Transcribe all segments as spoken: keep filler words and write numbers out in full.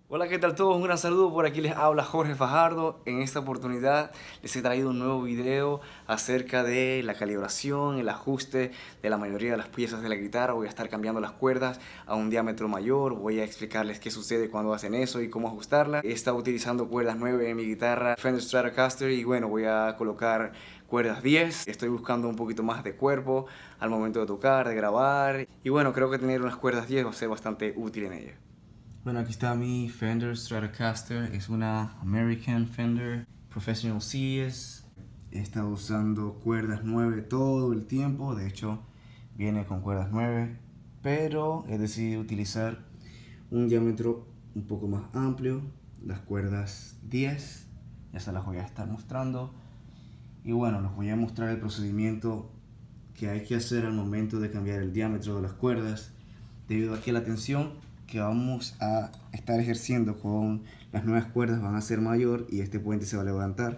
Hola, ¿qué tal todos? Un gran saludo, por aquí les habla Jorge Fajardo. En esta oportunidad les he traído un nuevo video acerca de la calibración, el ajuste de la mayoría de las piezas de la guitarra. Voy a estar cambiando las cuerdas a un diámetro mayor, voy a explicarles qué sucede cuando hacen eso y cómo ajustarla. He estado utilizando cuerdas nueve en mi guitarra Fender Stratocaster y bueno, voy a colocar cuerdas diez. Estoy buscando un poquito más de cuerpo al momento de tocar, de grabar y bueno, creo que tener unas cuerdas diez va a ser bastante útil en ella. Bueno, aquí está mi Fender Stratocaster, es una American Fender Professional Series. He estado usando cuerdas nueve todo el tiempo, de hecho viene con cuerdas nueve, pero he decidido utilizar un diámetro un poco más amplio, las cuerdas diez, ya se las voy a estar mostrando. Y bueno, les voy a mostrar el procedimiento que hay que hacer al momento de cambiar el diámetro de las cuerdas, debido a que la tensión que vamos a estar ejerciendo con las nuevas cuerdas van a ser mayor y este puente se va a levantar.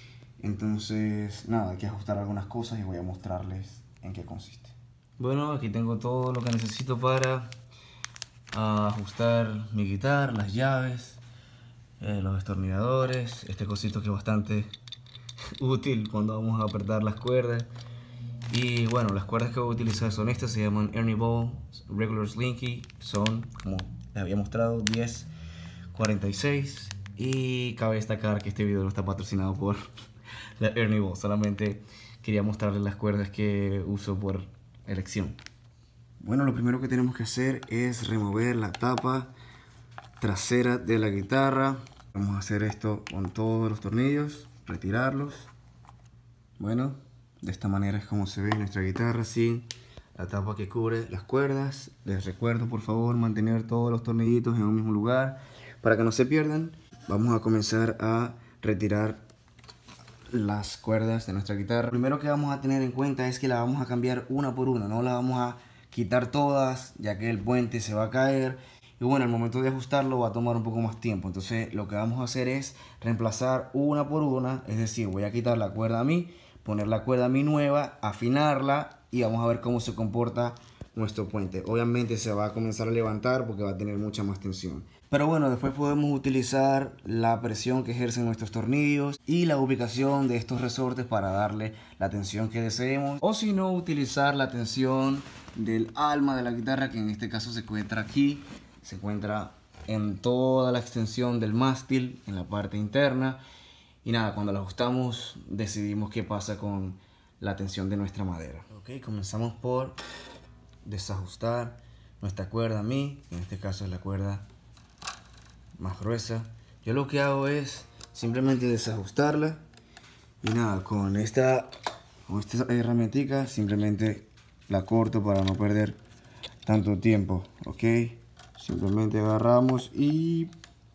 Entonces nada, hay que ajustar algunas cosas y voy a mostrarles en qué consiste. Bueno, aquí tengo todo lo que necesito para uh, ajustar mi guitarra, las llaves, eh, los destornilladores, este cosito que es bastante útil cuando vamos a apretar las cuerdas. Y bueno, las cuerdas que voy a utilizar son estas, se llaman Ernie Ball Regular Slinky, son, como les había mostrado, diez cuarenta y seis. Y cabe destacar que este video no está patrocinado por la Ernie Ball, solamente quería mostrarles las cuerdas que uso por elección. Bueno, lo primero que tenemos que hacer es remover la tapa trasera de la guitarra. Vamos a hacer esto con todos los tornillos, retirarlos. Bueno, de esta manera es como se ve nuestra guitarra sin la tapa que cubre las cuerdas. Les recuerdo por favor mantener todos los tornillitos en un mismo lugar para que no se pierdan. Vamos a comenzar a retirar las cuerdas de nuestra guitarra. Lo primero que vamos a tener en cuenta es que la vamos a cambiar una por una, no la vamos a quitar todas ya que el puente se va a caer. Y bueno, al momento de ajustarlo va a tomar un poco más tiempo. Entonces lo que vamos a hacer es reemplazar una por una. Es decir, voy a quitar la cuerda a mí, poner la cuerda a mí nueva, afinarla y vamos a ver cómo se comporta nuestro puente. Obviamente se va a comenzar a levantar porque va a tener mucha más tensión. Pero bueno, después podemos utilizar la presión que ejercen nuestros tornillos y la ubicación de estos resortes para darle la tensión que deseemos. O si no, utilizar la tensión del alma de la guitarra, que en este caso se encuentra aquí. Se encuentra en toda la extensión del mástil, en la parte interna. Y nada, cuando lo ajustamos decidimos qué pasa con la tensión de nuestra madera. Ok, comenzamos por desajustar nuestra cuerda a mí, en este caso es la cuerda más gruesa. Yo lo que hago es simplemente desajustarla y nada, con esta, con esta herramientica simplemente la corto para no perder tanto tiempo. Ok, simplemente agarramos y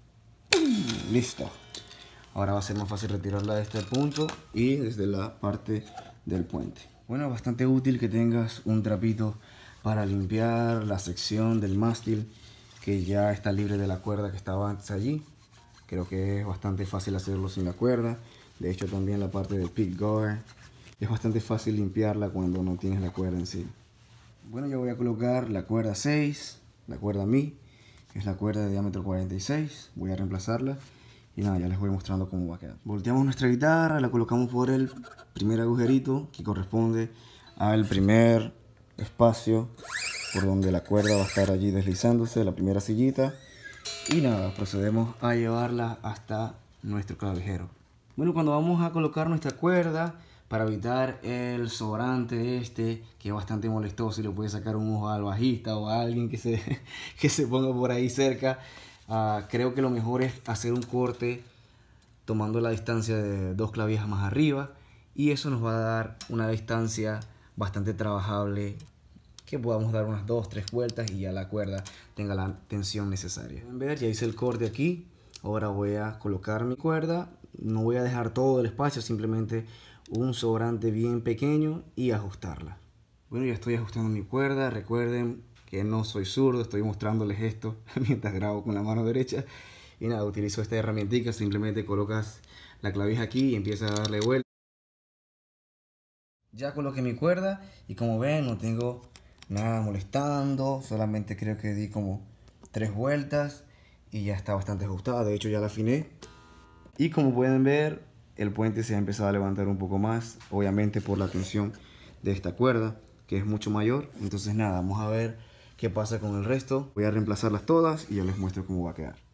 listo. Ahora va a ser más fácil retirarla de este punto y desde la parte del puente. Bueno, bastante útil que tengas un trapito para limpiar la sección del mástil que ya está libre de la cuerda que estaba antes allí. Creo que es bastante fácil hacerlo sin la cuerda. De hecho también la parte del pick guard es bastante fácil limpiarla cuando no tienes la cuerda en sí. Bueno, yo voy a colocar la cuerda seis, la cuerda Mi, que es la cuerda de diámetro cuarenta y seis. Voy a reemplazarla y nada, ya les voy mostrando cómo va a quedar. Volteamos nuestra guitarra, la colocamos por el primer agujerito que corresponde al primer espacio por donde la cuerda va a estar allí deslizándose, la primera sillita. Y nada, procedemos a llevarla hasta nuestro clavijero. Bueno, cuando vamos a colocar nuestra cuerda, para evitar el sobrante este, que es bastante molestoso y le puede sacar un ojo al bajista o a alguien que se, que se ponga por ahí cerca, uh, creo que lo mejor es hacer un corte tomando la distancia de dos clavijas más arriba, y eso nos va a dar una distancia bastante trabajable, que podamos dar unas dos tres vueltas y ya la cuerda tenga la tensión necesaria. Pueden ver, ya hice el corte aquí. Ahora voy a colocar mi cuerda. No voy a dejar todo el espacio, simplemente un sobrante bien pequeño y ajustarla. Bueno, ya estoy ajustando mi cuerda. Recuerden que no soy zurdo, estoy mostrándoles esto mientras grabo con la mano derecha. Y nada, utilizo esta herramientica, simplemente colocas la clavija aquí y empiezas a darle vuelta. Ya coloqué mi cuerda y como ven no tengo nada molestando, solamente creo que di como tres vueltas y ya está bastante ajustada. De hecho ya la afiné. Y como pueden ver, el puente se ha empezado a levantar un poco más, obviamente por la tensión de esta cuerda, que es mucho mayor. Entonces nada, vamos a ver qué pasa con el resto. Voy a reemplazarlas todas y ya les muestro cómo va a quedar.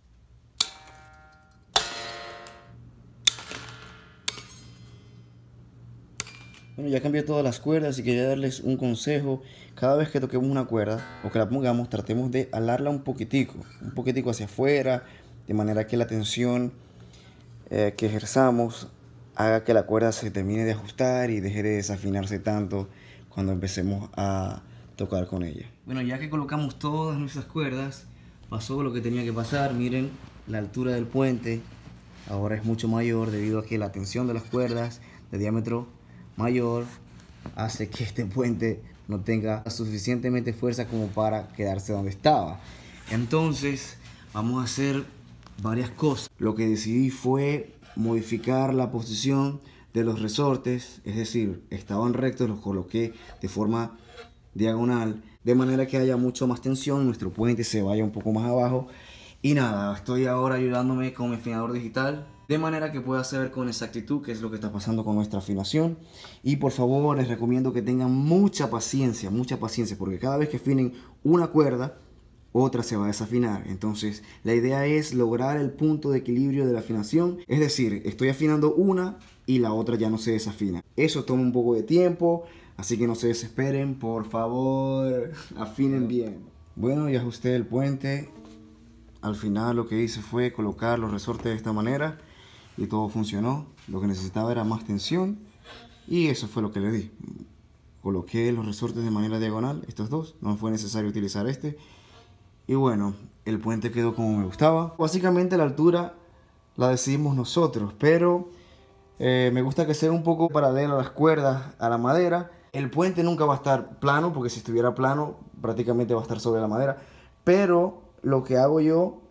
Bueno, ya cambié todas las cuerdas y quería darles un consejo. Cada vez que toquemos una cuerda o que la pongamos, tratemos de alarla un poquitico, un poquitico hacia afuera, de manera que la tensión eh, que ejerzamos haga que la cuerda se termine de ajustar y deje de desafinarse tanto cuando empecemos a tocar con ella. Bueno, ya que colocamos todas nuestras cuerdas, pasó lo que tenía que pasar. Miren, la altura del puente ahora es mucho mayor debido a que la tensión de las cuerdas de diámetro mayor hace que este puente no tenga suficientemente fuerza como para quedarse donde estaba. Entonces vamos a hacer varias cosas. Lo que decidí fue modificar la posición de los resortes, es decir, estaban rectos, los coloqué de forma diagonal, de manera que haya mucho más tensión, nuestro puente se vaya un poco más abajo. Y nada, estoy ahora ayudándome con mi afinador digital, de manera que pueda saber con exactitud qué es lo que está pasando con nuestra afinación. Y por favor les recomiendo que tengan mucha paciencia, mucha paciencia, porque cada vez que afinen una cuerda, otra se va a desafinar. Entonces la idea es lograr el punto de equilibrio de la afinación, es decir, estoy afinando una y la otra ya no se desafina. Eso toma un poco de tiempo, así que no se desesperen, por favor, afinen bien. Bueno, ya ajusté el puente. Al final lo que hice fue colocar los resortes de esta manera y todo funcionó. Lo que necesitaba era más tensión y eso fue lo que le di. Coloqué los resortes de manera diagonal, estos dos, no fue necesario utilizar este. Y bueno, el puente quedó como me gustaba. Básicamente la altura la decidimos nosotros, pero eh, me gusta que sea un poco paralelo a las cuerdas, a la madera. El puente nunca va a estar plano, porque si estuviera plano prácticamente va a estar sobre la madera. Pero lo que hago yo,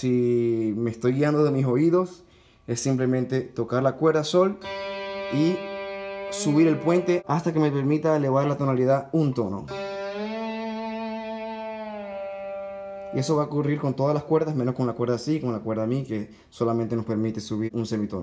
si me estoy guiando de mis oídos, es simplemente tocar la cuerda sol y subir el puente hasta que me permita elevar la tonalidad un tono. Y eso va a ocurrir con todas las cuerdas, menos con la cuerda si, con la cuerda mi, que solamente nos permite subir un semitono.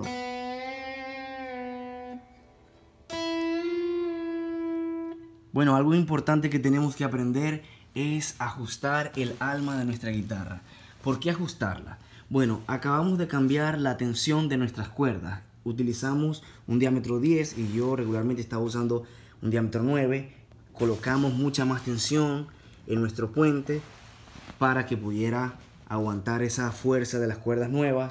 Bueno, algo importante que tenemos que aprender es ajustar el alma de nuestra guitarra. ¿Por qué ajustarla? Bueno, acabamos de cambiar la tensión de nuestras cuerdas. Utilizamos un diámetro diez y yo regularmente estaba usando un diámetro nueve. Colocamos mucha más tensión en nuestro puente para que pudiera aguantar esa fuerza de las cuerdas nuevas.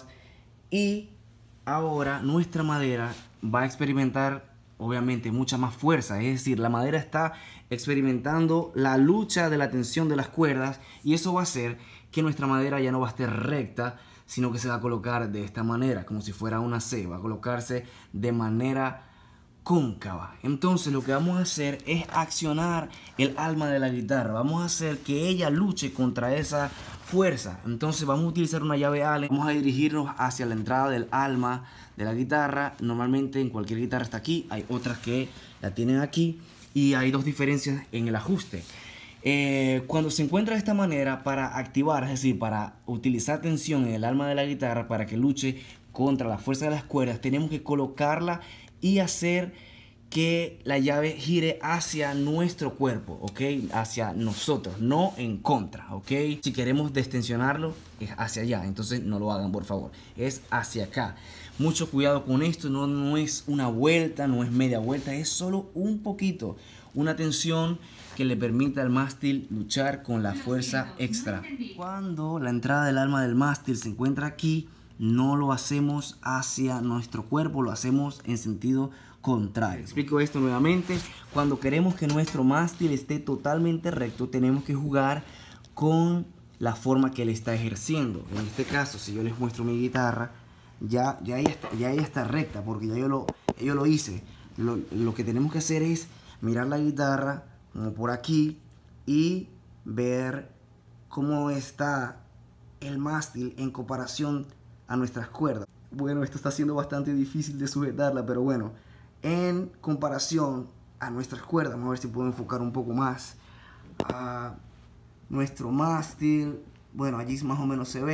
Y ahora nuestra madera va a experimentar obviamente mucha más fuerza, es decir, la madera está experimentando la lucha de la tensión de las cuerdas y eso va a hacer que nuestra madera ya no va a estar recta, sino que se va a colocar de esta manera, como si fuera una C, va a colocarse de manera cóncava. Entonces lo que vamos a hacer es accionar el alma de la guitarra, vamos a hacer que ella luche contra esa fuerza. Entonces vamos a utilizar una llave Allen, vamos a dirigirnos hacia la entrada del alma de la guitarra. Normalmente en cualquier guitarra está aquí, hay otras que la tienen aquí y hay dos diferencias en el ajuste. Eh, cuando se encuentra de esta manera, para activar, es decir, para utilizar tensión en el alma de la guitarra para que luche contra la fuerza de las cuerdas, tenemos que colocarla y hacer que la llave gire hacia nuestro cuerpo, ¿ok? Hacia nosotros, no en contra, ¿ok? Si queremos destensionarlo, es hacia allá, entonces no lo hagan, por favor. Es hacia acá. Mucho cuidado con esto, no, no es una vuelta, no es media vuelta, es solo un poquito. Una tensión que le permita al mástil luchar con la fuerza extra. Cuando la entrada del alma del mástil se encuentra aquí, no lo hacemos hacia nuestro cuerpo, lo hacemos en sentido contrario. Explico esto nuevamente. Cuando queremos que nuestro mástil esté totalmente recto, tenemos que jugar con la forma que él está ejerciendo. En este caso, si yo les muestro mi guitarra, ya, ya, ella, está, ya ella está recta, porque ya yo lo, yo lo hice. Lo, lo que tenemos que hacer es mirar la guitarra como por aquí y ver cómo está el mástil en comparación a nuestras cuerdas. Bueno, esto está siendo bastante difícil de sujetarla, pero bueno, en comparación a nuestras cuerdas, vamos a ver si puedo enfocar un poco más a nuestro mástil. Bueno, allí más o menos se ve.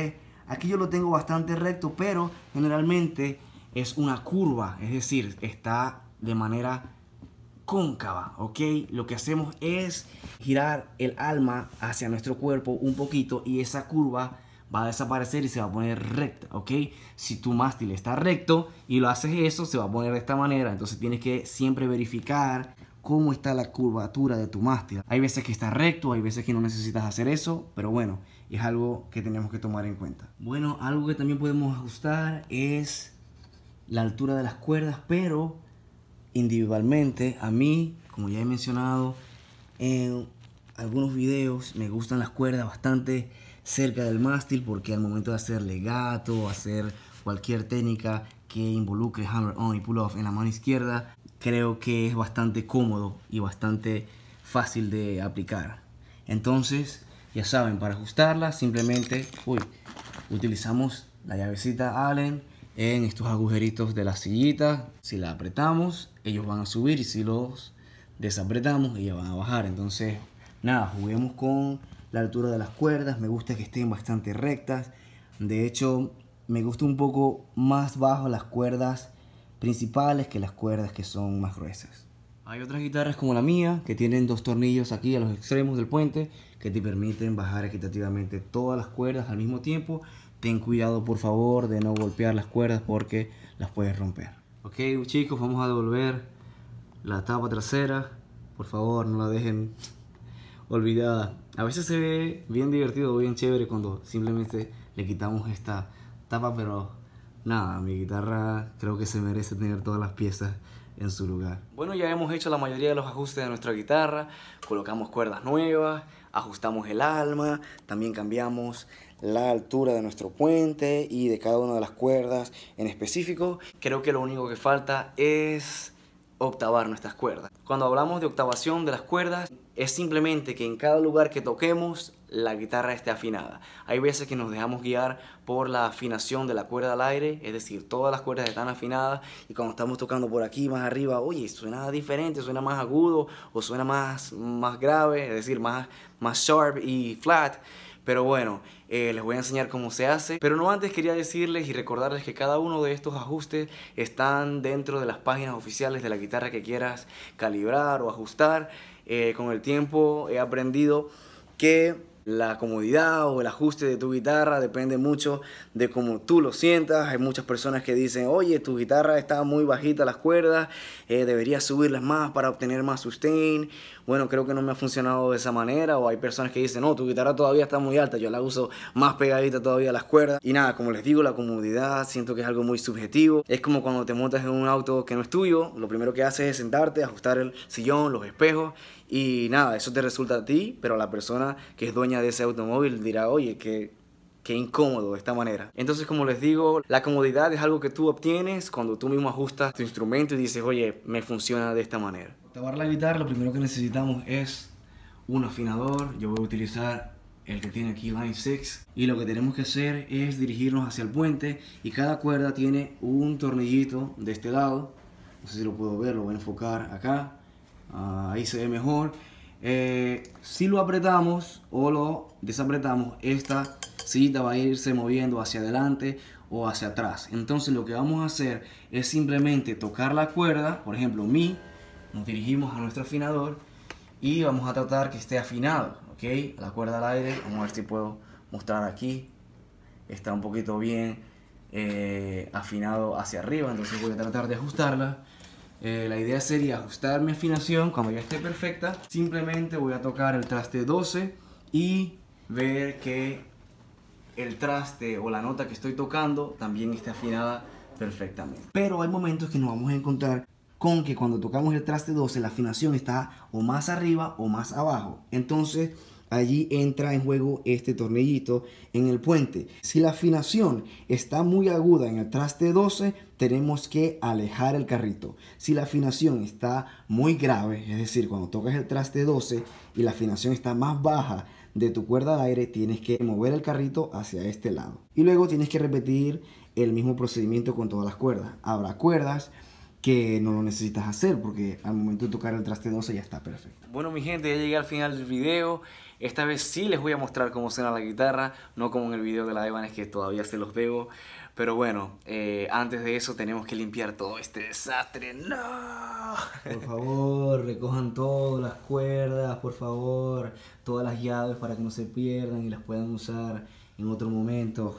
Aquí yo lo tengo bastante recto, pero generalmente es una curva, es decir, está de manera cóncava, ¿ok? Lo que hacemos es girar el alma hacia nuestro cuerpo un poquito y esa curva va a desaparecer y se va a poner recta, ¿ok? Si tu mástil está recto y lo haces eso, se va a poner de esta manera. Entonces tienes que siempre verificar cómo está la curvatura de tu mástil. Hay veces que está recto, hay veces que no necesitas hacer eso, pero bueno, es algo que tenemos que tomar en cuenta. Bueno, algo que también podemos ajustar es la altura de las cuerdas, pero individualmente, a mí, como ya he mencionado en algunos videos, me gustan las cuerdas bastante cerca del mástil, porque al momento de hacer legato, hacer cualquier técnica que involucre hammer on y pull off en la mano izquierda, creo que es bastante cómodo y bastante fácil de aplicar. Entonces, ya saben, para ajustarla simplemente uy, utilizamos la llavecita Allen en estos agujeritos de la sillita. Si la apretamos, ellos van a subir, y si los desapretamos, ellos van a bajar. Entonces, nada, juguemos con la altura de las cuerdas. Me gusta que estén bastante rectas. De hecho, me gusta un poco más bajo las cuerdas principales que las cuerdas que son más gruesas. Hay otras guitarras como la mía que tienen dos tornillos aquí a los extremos del puente que te permiten bajar equitativamente todas las cuerdas al mismo tiempo. Ten cuidado, por favor, de no golpear las cuerdas porque las puedes romper. Ok, chicos, vamos a devolver la tapa trasera. Por favor, no la dejen olvidada. A veces se ve bien divertido, bien chévere cuando simplemente le quitamos esta tapa, pero nada, mi guitarra creo que se merece tener todas las piezas en su lugar. Bueno, ya hemos hecho la mayoría de los ajustes de nuestra guitarra. Colocamos cuerdas nuevas, ajustamos el alma, también cambiamos la altura de nuestro puente y de cada una de las cuerdas en específico. Creo que lo único que falta es octavar nuestras cuerdas. Cuando hablamos de octavación de las cuerdas, es simplemente que en cada lugar que toquemos la guitarra esté afinada. Hay veces que nos dejamos guiar por la afinación de la cuerda al aire, es decir, todas las cuerdas están afinadas y cuando estamos tocando por aquí más arriba, oye, suena diferente, suena más agudo o suena más, más grave, es decir, más, más sharp y flat. Pero bueno, eh, les voy a enseñar cómo se hace. Pero no antes quería decirles y recordarles que cada uno de estos ajustes están dentro de las páginas oficiales de la guitarra que quieras calibrar o ajustar. Eh, con el tiempo he aprendido que la comodidad o el ajuste de tu guitarra depende mucho de cómo tú lo sientas. Hay muchas personas que dicen, oye, tu guitarra está muy bajita las cuerdas, eh, deberías subirlas más para obtener más sustain. Bueno, creo que no me ha funcionado de esa manera. O hay personas que dicen, no, tu guitarra todavía está muy alta, yo la uso más pegadita todavía a las cuerdas. Y nada, como les digo, la comodidad siento que es algo muy subjetivo. Es como cuando te montas en un auto que no es tuyo, lo primero que haces es sentarte, ajustar el sillón, los espejos. Y nada, eso te resulta a ti, pero la persona que es dueña de ese automóvil dirá, oye, que qué incómodo de esta manera. Entonces, como les digo, la comodidad es algo que tú obtienes cuando tú mismo ajustas tu instrumento y dices, oye, me funciona de esta manera. Para octavar la guitarra, lo primero que necesitamos es un afinador. Yo voy a utilizar el que tiene aquí Line seis. Y lo que tenemos que hacer es dirigirnos hacia el puente. Y cada cuerda tiene un tornillito de este lado. No sé si lo puedo ver, lo voy a enfocar acá. Uh, ahí se ve mejor. Eh, si lo apretamos o lo desapretamos, esta sillita va a irse moviendo hacia adelante o hacia atrás. Entonces lo que vamos a hacer es simplemente tocar la cuerda. Por ejemplo, mi, nos dirigimos a nuestro afinador y vamos a tratar que esté afinado, ¿ok? La cuerda al aire, vamos a ver si puedo mostrar aquí. Está un poquito bien eh, afinado hacia arriba, entonces voy a tratar de ajustarla. Eh, la idea sería ajustar mi afinación cuando ya esté perfecta. Simplemente voy a tocar el traste doce y ver que el traste o la nota que estoy tocando también esté afinada perfectamente. Pero hay momentos que nos vamos a encontrar con que cuando tocamos el traste doce la afinación está o más arriba o más abajo. Entonces allí entra en juego este tornillito en el puente. Si la afinación está muy aguda en el traste doce, tenemos que alejar el carrito. Si la afinación está muy grave, es decir, cuando tocas el traste doce y la afinación está más baja de tu cuerda al aire, tienes que mover el carrito hacia este lado. Y luego tienes que repetir el mismo procedimiento con todas las cuerdas. Habrá cuerdas que no lo necesitas hacer porque al momento de tocar el traste doce ya está perfecto. Bueno, mi gente, ya llegué al final del video. Esta vez sí les voy a mostrar cómo suena la guitarra, no como en el video de la Evanes que todavía se los debo. Pero bueno, eh, antes de eso tenemos que limpiar todo este desastre. ¡No! Por favor, recojan todas las cuerdas, por favor, todas las llaves para que no se pierdan y las puedan usar en otro momento.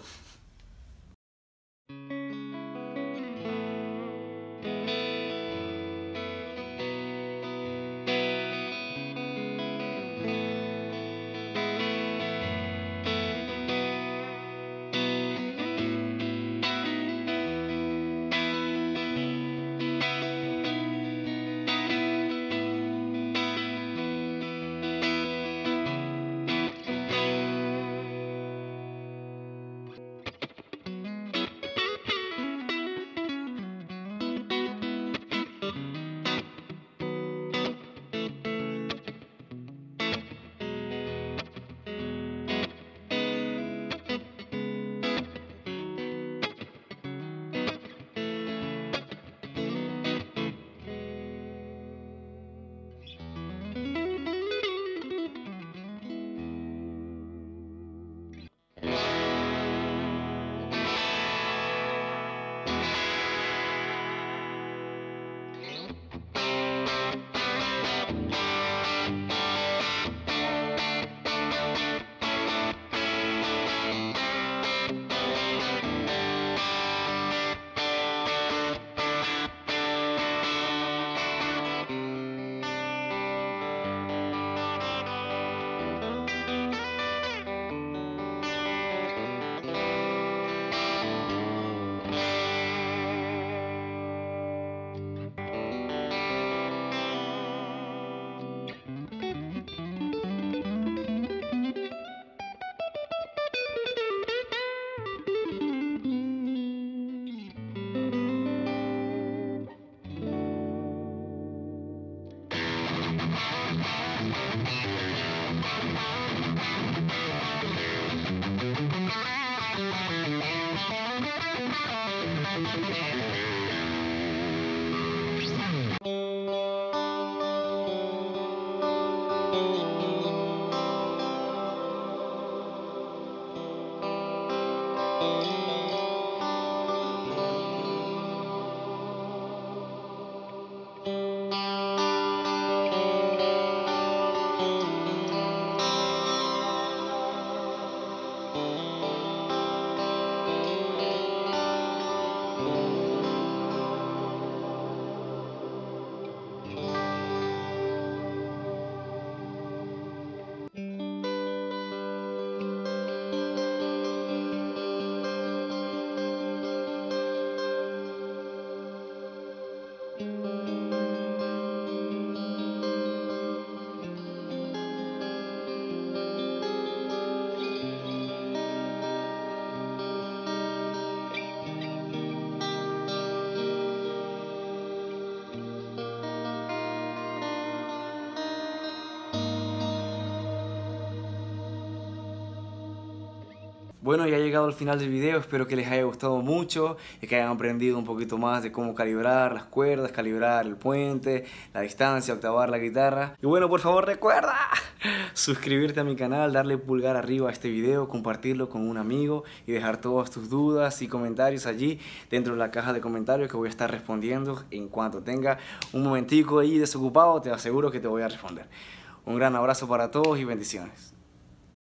Bueno, ya he llegado al final del video, espero que les haya gustado mucho y que hayan aprendido un poquito más de cómo calibrar las cuerdas, calibrar el puente, la distancia, octavar la guitarra. Y bueno, por favor recuerda suscribirte a mi canal, darle pulgar arriba a este video, compartirlo con un amigo y dejar todas tus dudas y comentarios allí dentro de la caja de comentarios que voy a estar respondiendo en cuanto tenga un momentico ahí desocupado, te aseguro que te voy a responder. Un gran abrazo para todos y bendiciones.